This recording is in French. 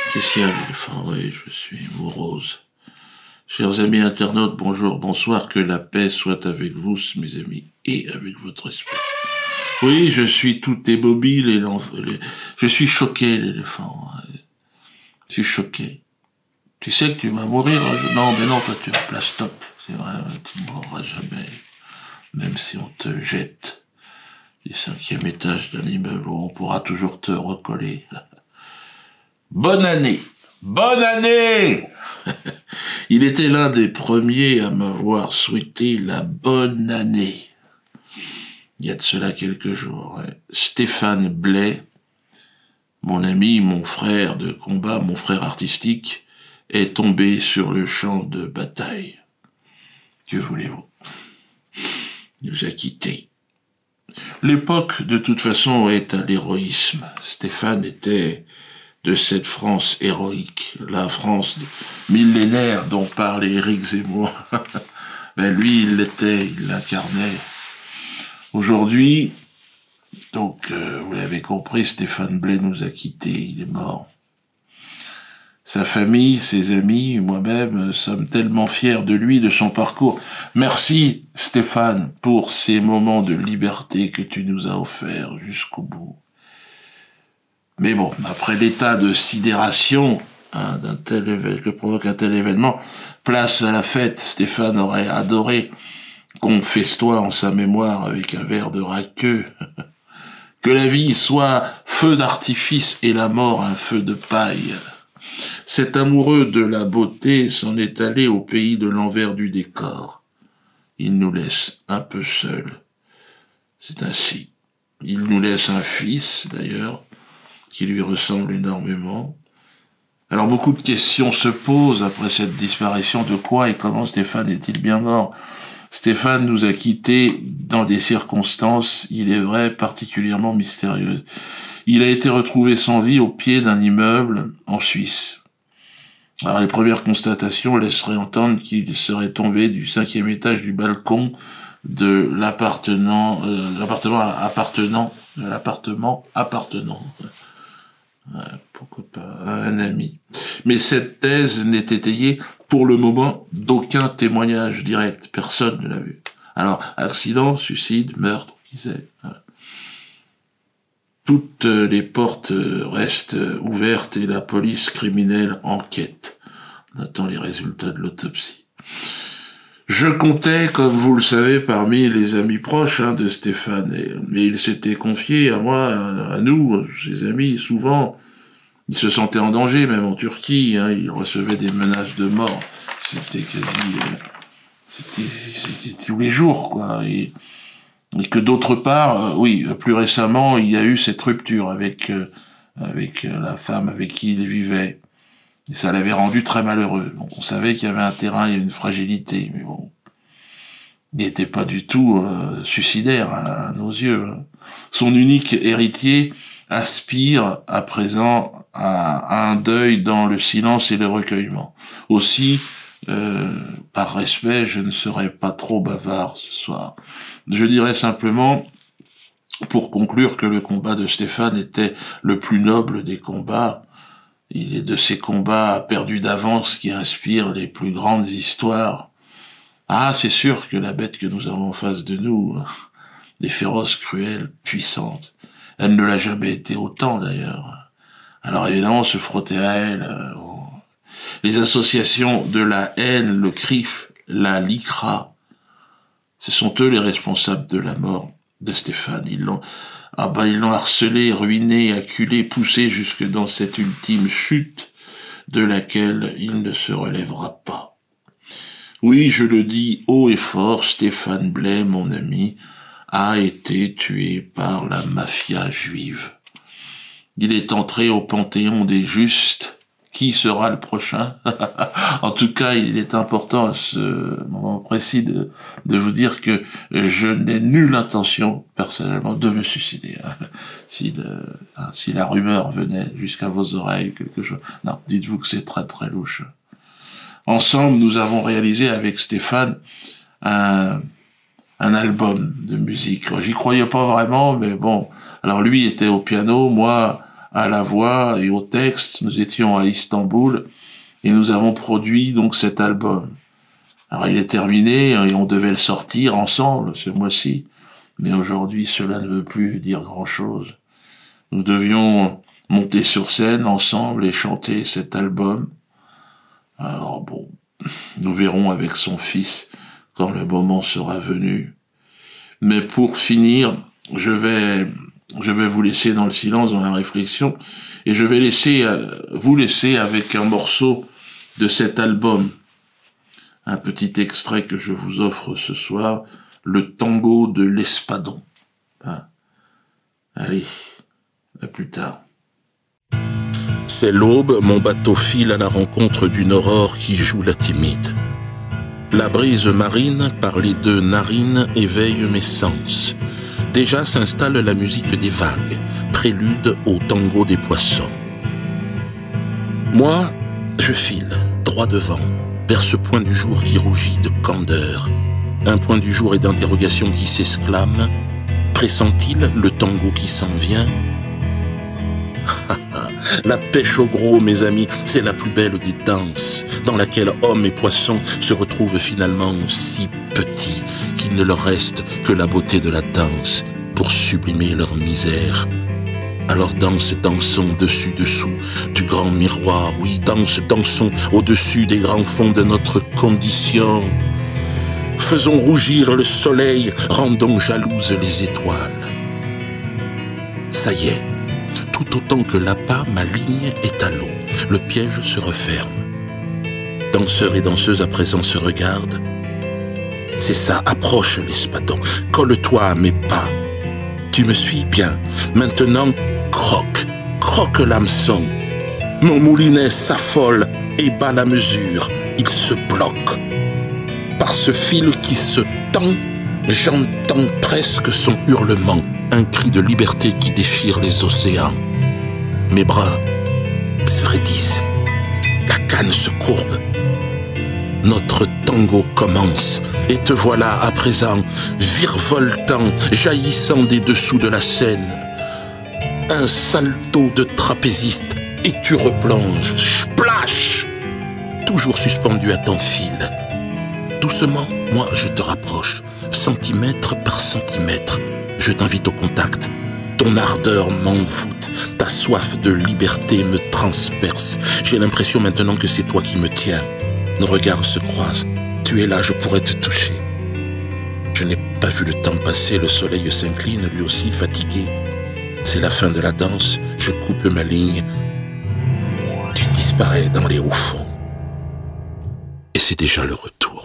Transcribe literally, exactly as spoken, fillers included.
Qu'est-ce qu'il y a, l'éléphant? Oui, je suis morose. Chers amis internautes, bonjour, bonsoir, que la paix soit avec vous, mes amis, et avec votre esprit. Oui, je suis tout immobile et les... je suis choqué, l'éléphant. Je suis choqué. Tu sais que tu vas mourir? Je... Non, mais non, toi tu vas place stop. C'est vrai, tu ne mourras jamais. Même si on te jette du cinquième étage d'un immeuble, on pourra toujours te recoller. Bonne année! Bonne année! Il était l'un des premiers à m'avoir souhaité la bonne année. Il y a de cela quelques jours. Ouais. Stéphane Blais, mon ami, mon frère de combat, mon frère artistique, est tombé sur le champ de bataille. Que voulez-vous? Il nous a quittés. L'époque, de toute façon, est à l'héroïsme. Stéphane était de cette France héroïque, la France millénaire dont parle Éric Zemmour. Ben lui, il l'était, il l'incarnait. Aujourd'hui, donc, euh, vous l'avez compris, Stéphane Blais nous a quittés, il est mort. Sa famille, ses amis, moi-même, sommes tellement fiers de lui, de son parcours. Merci, Stéphane, pour ces moments de liberté que tu nous as offerts jusqu'au bout. Mais bon, après l'état de sidération hein, d'un tel événement, que provoque un tel événement, place à la fête. Stéphane aurait adoré qu'on festoie en sa mémoire avec un verre de raqueux. Que la vie soit feu d'artifice et la mort un feu de paille. Cet amoureux de la beauté s'en est allé au pays de l'envers du décor. Il nous laisse un peu seuls. C'est ainsi. Il nous laisse un fils, d'ailleurs, qui lui ressemble énormément. Alors beaucoup de questions se posent après cette disparition. De quoi et comment Stéphane est-il bien mort? Stéphane nous a quittés dans des circonstances, il est vrai, particulièrement mystérieuses. Il a été retrouvé sans vie au pied d'un immeuble en Suisse. Alors les premières constatations laisseraient entendre qu'il serait tombé du cinquième étage du balcon de l'appartenant, euh, l'appartement appartenant, de l'appartement appartenant. Ouais, pourquoi pas, un ami. Mais cette thèse n'est étayée, pour le moment, d'aucun témoignage direct. Personne ne l'a vu. Alors, accident, suicide, meurtre, qui sait. Ouais. Toutes les portes restent ouvertes et la police criminelle enquête. On attend les résultats de l'autopsie. Je comptais, comme vous le savez, parmi les amis proches hein, de Stéphane, et, mais il s'était confié à moi, à, à nous, ses amis, souvent. Il se sentait en danger, même en Turquie, hein, il recevait des menaces de mort. C'était quasi... Euh, c'était, c'était tous les jours, quoi. Et, et que d'autre part, euh, oui, plus récemment, il y a eu cette rupture avec, euh, avec la femme avec qui il vivait. Et ça l'avait rendu très malheureux. Donc on savait qu'il y avait un terrain, il y avait une fragilité, mais bon... Il n'était pas du tout euh, suicidaire à, à nos yeux. Hein. Son unique héritier aspire à présent à, à un deuil dans le silence et le recueillement. Aussi, euh, par respect, je ne serai pas trop bavard ce soir. Je dirais simplement, pour conclure, que le combat de Stéphane était le plus noble des combats. Il est de ces combats perdus d'avance qui inspirent les plus grandes histoires. Ah, c'est sûr que la bête que nous avons en face de nous est féroce, cruelle, puissante. Elle ne l'a jamais été autant, d'ailleurs. Alors évidemment, se frotter à elle, euh, oh. Les associations de la haine, le C R I F, la LICRA, ce sont eux les responsables de la mort de Stéphane. Ils l'ont, ah ben, ils l'ont harcelé, ruiné, acculé, poussé jusque dans cette ultime chute de laquelle il ne se relèvera pas. Oui, je le dis haut et fort, Stéphane Blais, mon ami, a été tué par la mafia juive. Il est entré au panthéon des justes. Qui sera le prochain? En tout cas, il est important à ce moment précis de, de vous dire que je n'ai nulle intention, personnellement, de me suicider. Si, le, si la rumeur venait jusqu'à vos oreilles, quelque chose... Non, dites-vous que c'est très très louche. Ensemble, nous avons réalisé avec Stéphane un, un album de musique. J'y croyais pas vraiment, mais bon. Alors lui était au piano, moi à la voix et au texte. Nous étions à Istanbul et nous avons produit donc cet album. Alors il est terminé et on devait le sortir ensemble ce mois-ci. Mais aujourd'hui, cela ne veut plus dire grand-chose. Nous devions monter sur scène ensemble et chanter cet album. Alors bon, nous verrons avec son fils quand le moment sera venu. Mais pour finir, je vais, je vais vous laisser dans le silence, dans la réflexion, et je vais laisser, vous laisser avec un morceau de cet album. Un petit extrait que je vous offre ce soir, le tango de l'Espadon. Hein? Allez, à plus tard. C'est l'aube, mon bateau file à la rencontre d'une aurore qui joue la timide. La brise marine, par les deux narines, éveille mes sens. Déjà s'installe la musique des vagues, prélude au tango des poissons. Moi, je file, droit devant, vers ce point du jour qui rougit de candeur. Un point du jour et d'interrogation qui s'exclame. Pressent-il le tango qui s'en vient? La pêche au gros, mes amis, c'est la plus belle des danses, dans laquelle hommes et poissons se retrouvent finalement si petits qu'il ne leur reste que la beauté de la danse pour sublimer leur misère. Alors danse, dansons dessus, dessous du grand miroir, oui, danse, dansons au-dessus des grands fonds de notre condition. Faisons rougir le soleil, rendons jalouses les étoiles. Ça y est. Tout autant que l'appât, ma ligne est à l'eau. Le piège se referme. Danseurs et danseuses à présent se regardent. C'est ça, approche l'Espadon. Colle-toi à mes pas. Tu me suis bien. Maintenant, croque, croque l'hameçon. Mon moulinet s'affole et bat la mesure. Il se bloque. Par ce fil qui se tend, j'entends presque son hurlement. Un cri de liberté qui déchire les océans. Mes bras se raidissent, la canne se courbe. Notre tango commence, et te voilà à présent, virevoltant, jaillissant des dessous de la scène. Un salto de trapéziste, et tu replonges, splash, toujours suspendu à ton fil. Doucement, moi je te rapproche, centimètre par centimètre. Je t'invite au contact. Ton ardeur m'envoûte, ta soif de liberté me transperce. J'ai l'impression maintenant que c'est toi qui me tiens. Nos regards se croisent. Tu es là, je pourrais te toucher. Je n'ai pas vu le temps passer, le soleil s'incline, lui aussi fatigué. C'est la fin de la danse, je coupe ma ligne. Tu disparais dans les hauts fonds. Et c'est déjà le retour.